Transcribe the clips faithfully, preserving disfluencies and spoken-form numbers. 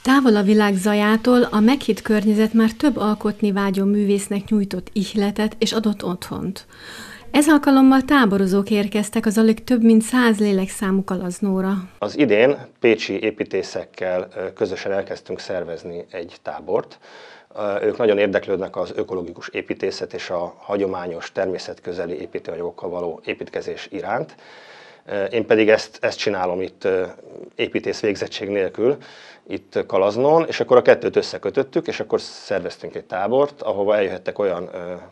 Távol a világ zajától a meghitt környezet már több alkotni vágyó művésznek nyújtott ihletet és adott otthont. Ez alkalommal táborozók érkeztek az alig több mint száz lélekszámú Kalaznóra. Az idén pécsi építészekkel közösen elkezdtünk szervezni egy tábort. Ők nagyon érdeklődnek az ökológikus építészet és a hagyományos természetközeli építőanyagokkal való építkezés iránt. Én pedig ezt, ezt csinálom itt építész végzettség nélkül, itt Kalaznon, és akkor a kettőt összekötöttük, és akkor szerveztünk egy tábort, ahova eljöhettek olyan,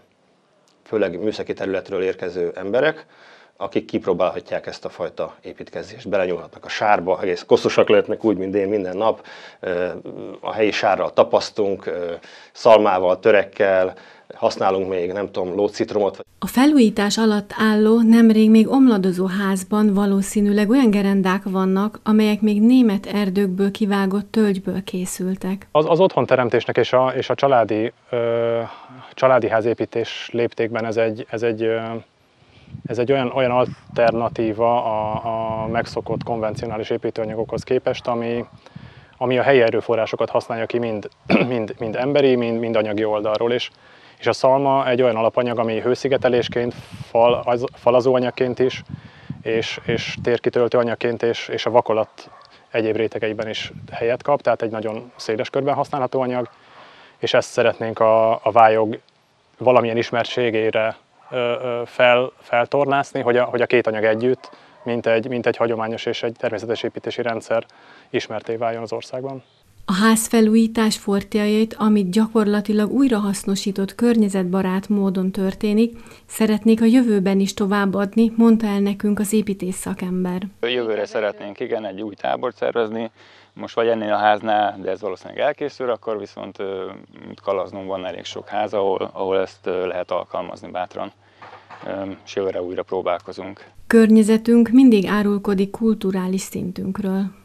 főleg műszaki területről érkező emberek, akik kipróbálhatják ezt a fajta építkezést, belenyúlhatnak a sárba, egész koszosak lehetnek úgy, mint én minden nap, a helyi sárral tapasztunk, szalmával, törekkel, használunk még, nem tudom, lócitromot. A felújítás alatt álló, nemrég még omladozó házban valószínűleg olyan gerendák vannak, amelyek még német erdőkből kivágott tölgyből készültek. Az, az otthonteremtésnek és a, és a családi, ö, családi házépítés léptékben ez egy, ez egy, ö, ez egy olyan, olyan alternatíva a, a megszokott konvencionális építőanyagokhoz képest, ami, ami a helyi erőforrásokat használja ki mind, mind, mind emberi, mind, mind anyagi oldalról is. És a szalma egy olyan alapanyag, ami hőszigetelésként, fal, az, falazó anyagként is, és, és térkitöltő anyagként, és, és a vakolat egyéb rétegeiben is helyet kap, tehát egy nagyon széles körben használható anyag, és ezt szeretnénk a, a vályog valamilyen ismertségére ö, ö, fel, feltornászni, hogy a, hogy a két anyag együtt, mint egy, mint egy hagyományos és egy természetes építési rendszer ismertté váljon az országban. A házfelújítás fortélyait, amit gyakorlatilag újrahasznosított környezetbarát módon történik, szeretnék a jövőben is továbbadni, mondta el nekünk az építész szakember. Jövőre szeretnénk igen egy új tábort szervezni, most vagy ennél a háznál, de ez valószínűleg elkészül, akkor viszont Kalaznon van elég sok ház, ahol, ahol ezt lehet alkalmazni bátran, és jövőre újra próbálkozunk. Környezetünk mindig árulkodik kulturális szintünkről.